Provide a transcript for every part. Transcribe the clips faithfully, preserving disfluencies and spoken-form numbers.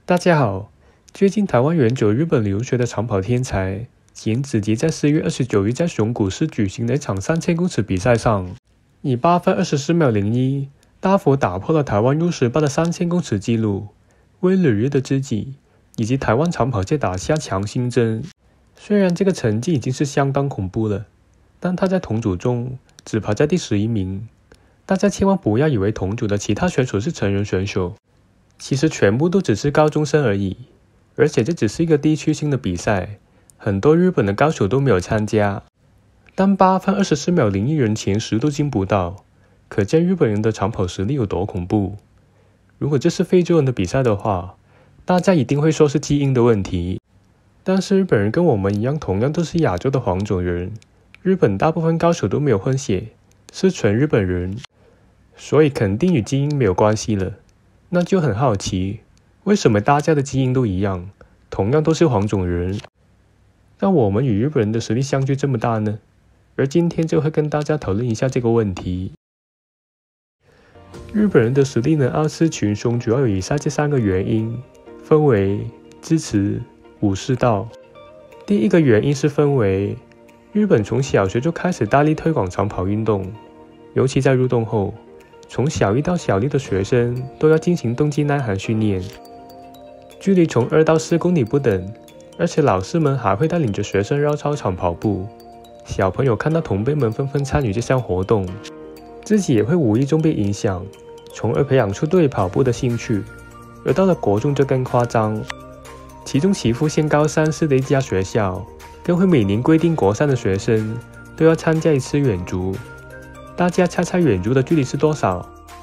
大家好，最近台湾远走日本留学的长跑天才简子吉在四月二十九日在熊谷市举行的一场三千公尺比赛上，以八分二十四秒零一大幅打破了台湾 U 十八的三千公尺纪录，为旅日的知己以及台湾长跑界打下强心针。虽然这个成绩已经是相当恐怖了，但他在同组中只跑在第十一名。大家千万不要以为同组的其他选手是成人选手，其实全部都只是高中生而已。而且这只是一个地区性的比赛，很多日本的高手都没有参加。但八分二十四秒零一人前十都进不到，可见日本人的长跑实力有多恐怖。如果这是非洲人的比赛的话，大家一定会说是基因的问题。但是日本人跟我们一样，同样都是亚洲的黄种人，日本大部分高手都没有混血，是纯日本人，所以肯定与基因没有关系了。那就很好奇，为什么大家的基因都一样，同样都是黄种人，但我们与日本人的实力相距这么大呢？而今天就会跟大家讨论一下这个问题。日本人的实力能傲视群雄，主要有以下这三个原因，分为支持、武士道。第一个原因是氛围，日本从小学就开始大力推广长跑运动，尤其在入冬后，从小一到小六的学生都要进行冬季耐寒训练，距离从二到四公里不等，而且老师们还会带领着学生绕操场跑步。小朋友看到同辈们纷纷参与这项活动，自己也会无意中被影响，从而培养出对跑步的兴趣。而到了国中就更夸张，其中岐阜县高山市的一家学校更会每年规定国三的学生都要参加一次远足。大家猜猜远足的距离是多少？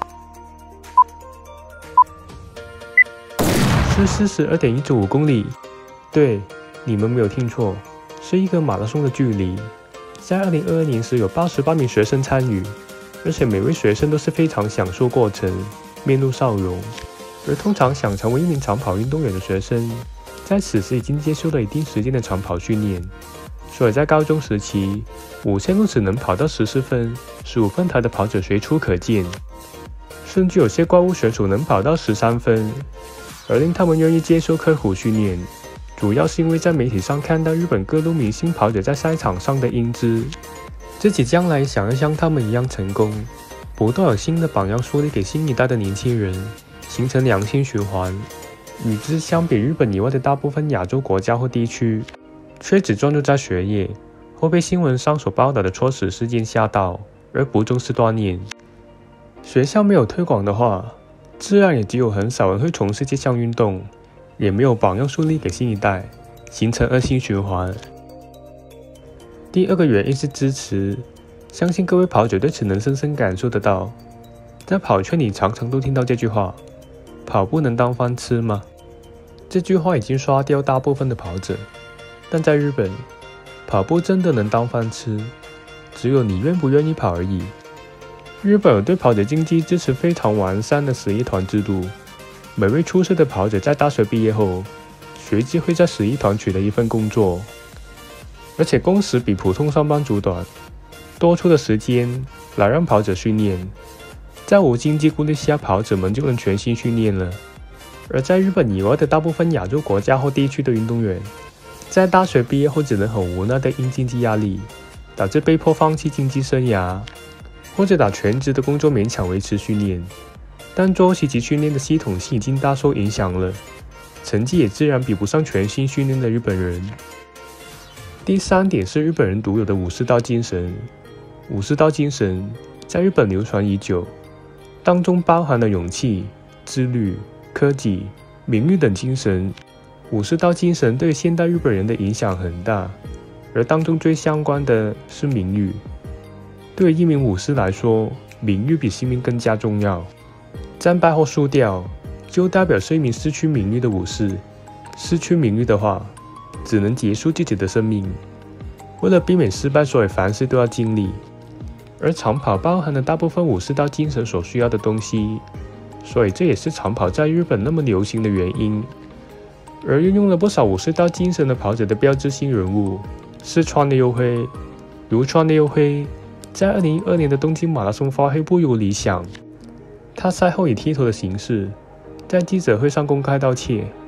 是 四十二点一九五公里。对，你们没有听错，是一个马拉松的距离。在二零二二年时有八十八名学生参与，而且每位学生都是非常享受过程，面露笑容。而通常想成为一名长跑运动员的学生，在此时已经接受了一定时间的长跑训练，所以在高中时期，五千公尺能跑到十四分、十五分台的跑者随处可见，甚至有些怪物选手能跑到十三分。而令他们愿意接受刻苦训练，主要是因为在媒体上看到日本各路明星跑者在赛场上的英姿，自己将来想要像他们一样成功，不断有新的榜样树立给新一代的年轻人，形成良性循环。与之相比，日本以外的大部分亚洲国家或地区，却只专注在学业，或被新闻上所报道的猝死事件吓到，而不重视锻炼。学校没有推广的话，自然也只有很少人会从事这项运动，也没有榜样树立给新一代，形成恶性循环。第二个原因是支持，相信各位跑者对此能深深感受得到。在跑圈里常常都听到这句话，跑步能当饭吃吗？这句话已经刷掉大部分的跑者，但在日本，跑步真的能当饭吃，只有你愿不愿意跑而已。日本有对跑者经济支持非常完善的十一团制度，每位出色的跑者在大学毕业后，随即会在十一团取得一份工作，而且工时比普通上班族短，多出的时间来让跑者训练。在无经济顾虑下，跑者们就能全心训练了。而在日本以外的大部分亚洲国家或地区的运动员，在大学毕业后只能很无奈的因经济压力，导致被迫放弃竞技生涯，或者打全职的工作勉强维持训练。但作息及训练的系统性已经大受影响了，成绩也自然比不上全心训练的日本人。第三点是日本人独有的武士道精神。武士道精神在日本流传已久，当中包含了勇气、自律、科技、名誉等精神。武士道精神对现代日本人的影响很大，而当中最相关的是名誉。对于一名武士来说，名誉比性命更加重要。战败后输掉，就代表是一名失去名誉的武士。失去名誉的话，只能结束自己的生命。为了避免失败，所以凡事都要尽力。而长跑包含了大部分武士道精神所需要的东西，所以这也是长跑在日本那么流行的原因。而运用了不少武士道精神的跑者的标志性人物是川内优辉。如川内优辉在二零一二年的东京马拉松发挥不如理想，他赛后以剃头的形式在记者会上公开道歉，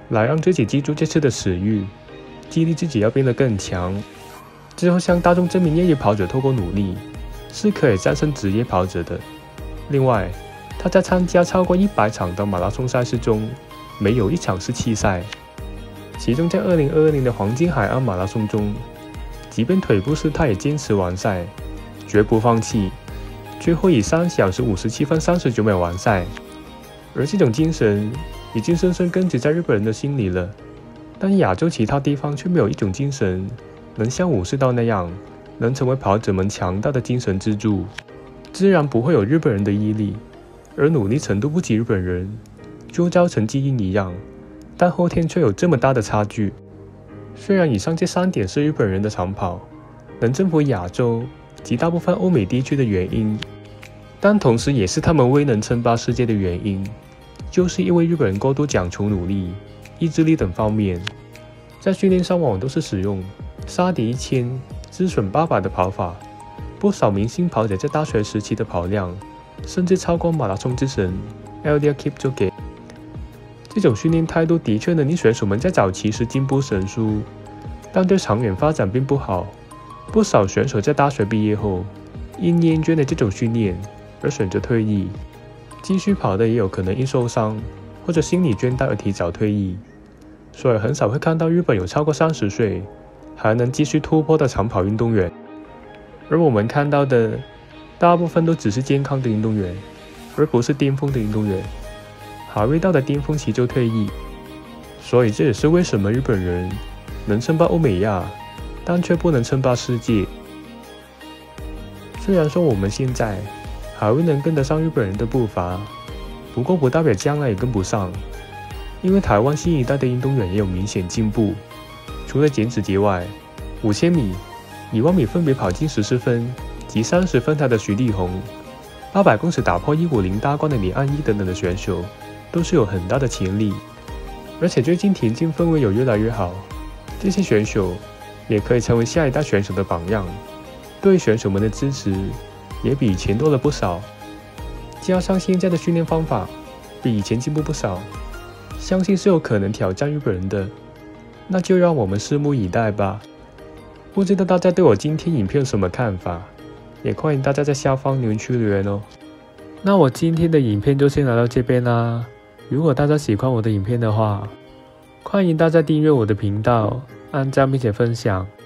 来让自己记住这次的死域，激励自己要变得更强。之后向大众证明业余跑者透过努力是可以战胜职业跑者的。另外，他在参加超过一百场的马拉松赛事中，没有一场是弃赛。其中在二零二二年的黄金海岸马拉松中，即便腿不适，他也坚持完赛，绝不放弃，最后以三小时五十七分三十九秒完赛。而这种精神已经深深根植在日本人的心里了。但亚洲其他地方却没有一种精神能像武士道那样，能成为跑者们强大的精神支柱。自然不会有日本人的毅力，而努力程度不及日本人，就造成基因一样，但后天却有这么大的差距。虽然以上这三点是日本人的长跑能征服亚洲及大部分欧美地区的原因，但同时也是他们未能称霸世界的原因，就是因为日本人过度讲求努力、意志力等方面，在训练上往往都是使用杀敌一千、自损八百的跑法。不少明星跑者在大学时期的跑量甚至超过马拉松之神 Eliud Kipchoge。这种训练态度的确能令选手们在早期时进步神速，但对长远发展并不好。不少选手在大学毕业后，因厌倦了这种训练而选择退役，继续跑的也有可能因受伤或者心理倦怠而提早退役。所以很少会看到日本有超过三十岁还能继续突破的长跑运动员。而我们看到的大部分都只是健康的运动员，而不是巅峰的运动员，还未到达巅峰期就退役。所以这也是为什么日本人能称霸欧美亚，但却不能称霸世界。虽然说我们现在还未能跟得上日本人的步伐，不过不代表将来也跟不上，因为台湾新一代的运动员也有明显进步。除了简子杰外，五千米、一万米分别跑进十四分及三十分台的徐力宏，八百公尺打破一五零大关的李安一等等的选手，都是有很大的潜力。而且最近田径氛围有越来越好，这些选手也可以成为下一代选手的榜样，对选手们的支持也比以前多了不少。加上现在的训练方法比以前进步不少，相信是有可能挑战日本人的，那就让我们拭目以待吧。不知道大家对我今天影片有什么看法，也欢迎大家在下方留言区留言哦。那我今天的影片就先来到这边啦。如果大家喜欢我的影片的话，欢迎大家订阅我的频道，按赞并且分享。